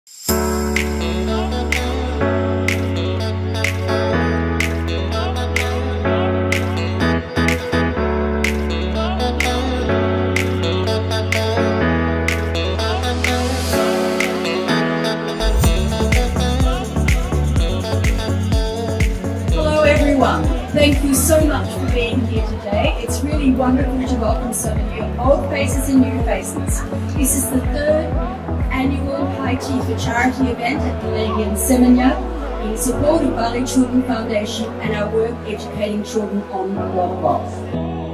Thank you so much for being here today. It's really wonderful to welcome so many old faces and new faces. This is the 3rd annual High Tea for Charity event at the Legian Seminyak in support of Bali Children Foundation and our work educating children on Lombok.